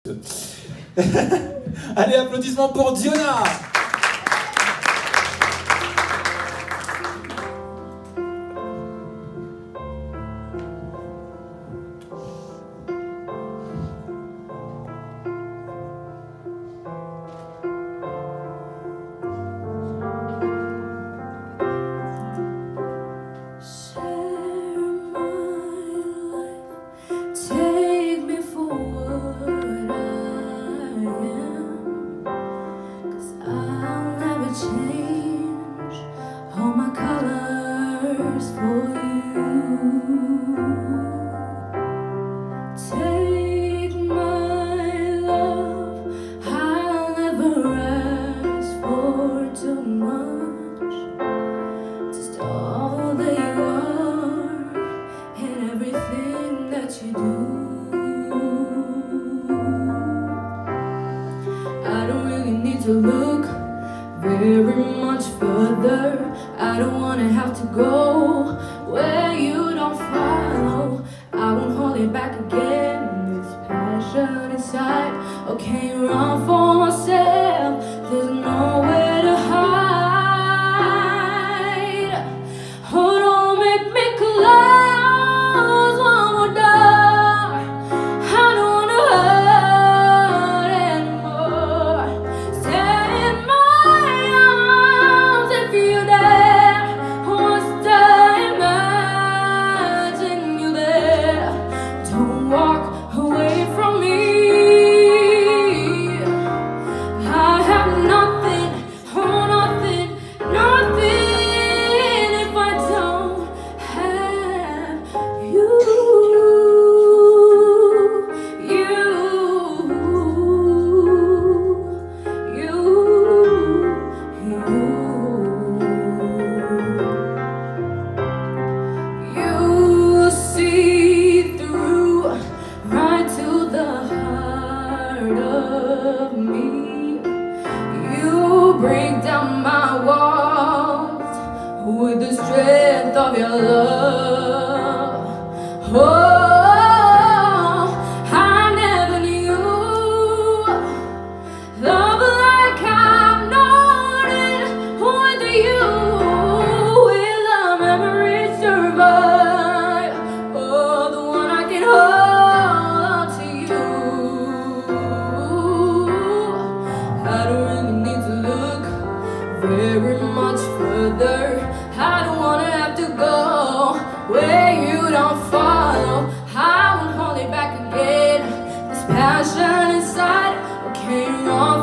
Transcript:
Allez, applaudissements pour Diona. Look very much further. I don't wanna have to go where you don't follow. I won't hold it back again. This passion inside, I can't run for myself. There's nowhere to hide. Oh, don't make me close one more door. I don't wanna hurt anymore. Stay in my arms if you're there. Wants to imagine you there. Don't walk away from me. I have nothing, oh nothing, nothing if I don't have you. You see through right to the heart of me. You break down my walls with the strength of your love. Oh, I never knew love like I've known it with you. Will the memory survive? Oh, the one I can hold to you. I don't really need to look very much further. I don't wanna have to go where you don't follow. I won't hold it back again. This passion inside, I can't run